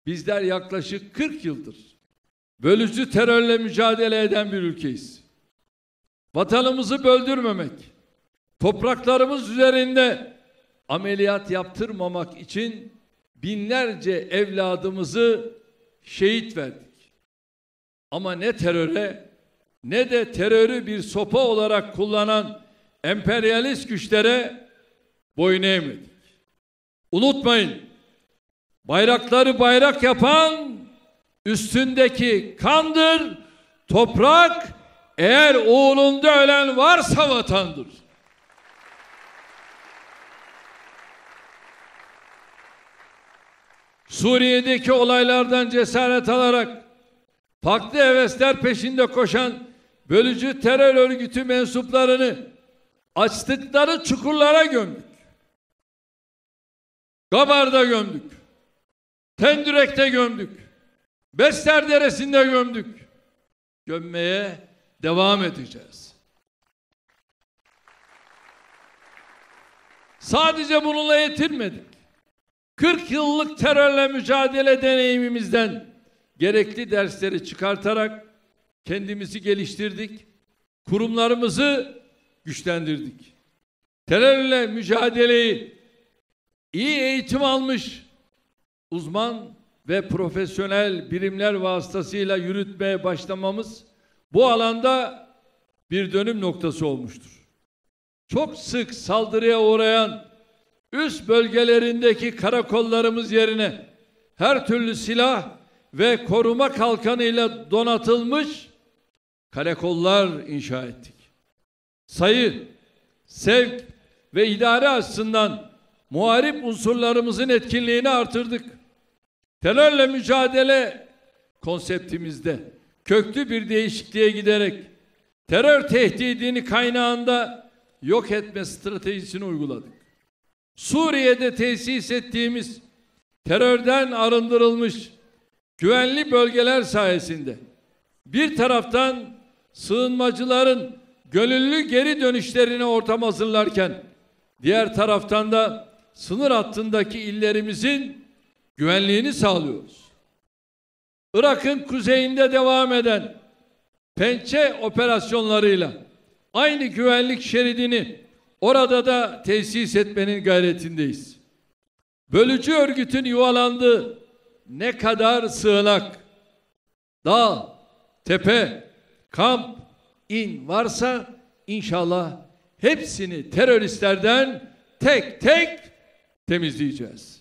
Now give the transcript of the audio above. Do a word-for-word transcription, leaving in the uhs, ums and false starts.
Bizler yaklaşık kırk yıldır bölücü terörle mücadele eden bir ülkeyiz. Vatanımızı böldürmemek, topraklarımız üzerinde ameliyat yaptırmamak için binlerce evladımızı şehit verdik. Ama ne teröre ne de terörü bir sopa olarak kullanan emperyalist güçlere boyun eğmedik. Unutmayın, bayrakları bayrak yapan üstündeki kandır, toprak, eğer uğrunda ölen varsa vatandır. Suriye'deki olaylardan cesaret alarak farklı hevesler peşinde koşan bölücü terör örgütü mensuplarını açtıkları çukurlara gömdük. Gabar'da gömdük. Tendürek'te gömdük. Besler Deresi'nde gömdük. Gömmeye devam edeceğiz. Sadece bununla yetinmedik. kırk yıllık terörle mücadele deneyimimizden gerekli dersleri çıkartarak kendimizi geliştirdik, kurumlarımızı güçlendirdik. Terörle mücadeleyi iyi eğitim almış uzman ve profesyonel birimler vasıtasıyla yürütmeye başlamamız bu alanda bir dönüm noktası olmuştur. Çok sık saldırıya uğrayan üst bölgelerindeki karakollarımız yerine her türlü silah ve koruma kalkanıyla donatılmış karakollar inşa ettik. Sayı, sevk ve idare açısından muharip unsurlarımızın etkinliğini artırdık. Terörle mücadele konseptimizde köklü bir değişikliğe giderek terör tehdidini kaynağında yok etme stratejisini uyguladık. Suriye'de tesis ettiğimiz terörden arındırılmış güvenli bölgeler sayesinde bir taraftan sığınmacıların gönüllü geri dönüşlerine ortam hazırlarken diğer taraftan da sınır hattındaki illerimizin güvenliğini sağlıyoruz. Irak'ın kuzeyinde devam eden pençe operasyonlarıyla aynı güvenlik şeridini orada da tesis etmenin gayretindeyiz. Bölücü örgütün yuvalandığı ne kadar sığınak, dağ, tepe, kamp, in varsa inşallah hepsini teröristlerden tek tek temizleyeceğiz.